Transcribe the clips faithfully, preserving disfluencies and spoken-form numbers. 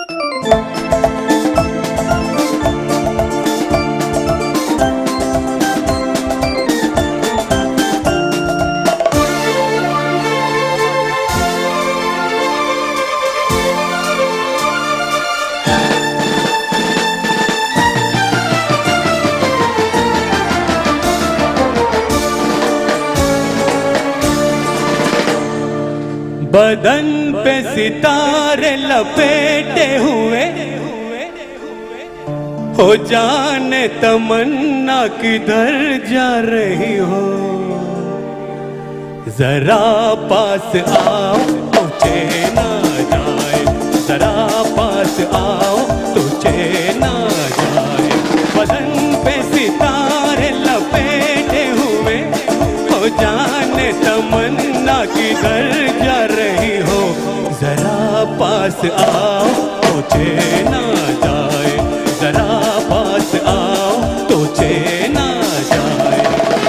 बदन पे सितारे लपेटे हुए हो जाने तमन्ना किधर जा रही हो। जरा पास आओ तो चैना जाए, जरा पास आओ तो चैना जाए। बदन पे सितारे लपेटे हुए हो जाने तमन्ना किधर जा रही हो। जरा पास आओ तो चैना जाए, जरा पास आओ तो चैना जाए।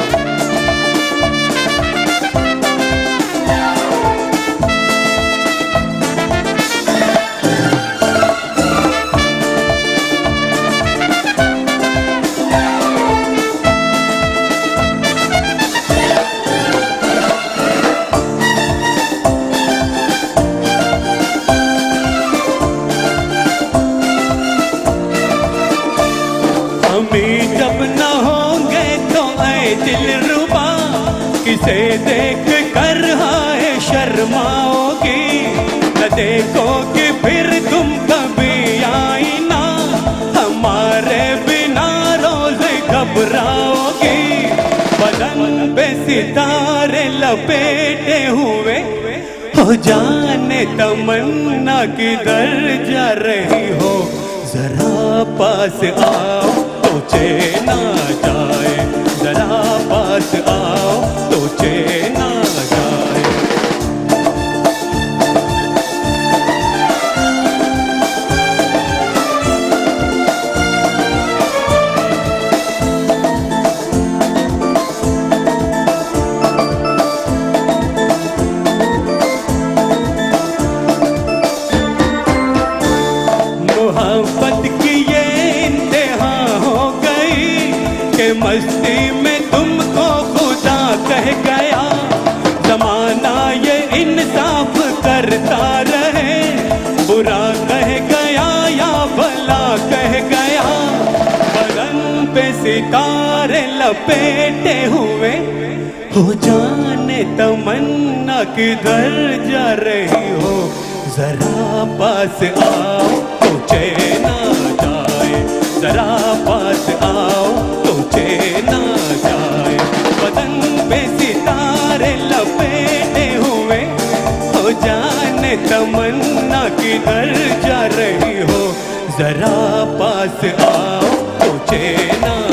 जब न होंगे तो ऐ दिलरुबा किसे देख कर हाय शर्माओगी। न देखोगे फिर तुम कभी आई ना, हमारे बिना रोज घबराओगी। बदन पे सितारे लपेटे हुए हो जाने तमन्ना किधर जा रही हो। जरा पास आओ तो चैना जाए, जरा पास आओ तो चैना जाए। मोहब्बत की ये इंतहा हो गई कि मस्ती में तुमको खुदा कह गया। जमाना ये इंसाफ करता रहे, बुरा कह गया या भला कह गया। बदन पे सितारे लपेटे हुए हो जाने तमन्ना किधर जा रही हो। जरा पास आओ तो चैना जाए, जरा पास आओ तो चैना जाए। बदन पे सितारे लपेटे हुए हो जाने तमन्ना किधर जा रही हो। जरा पास आओ तो चैना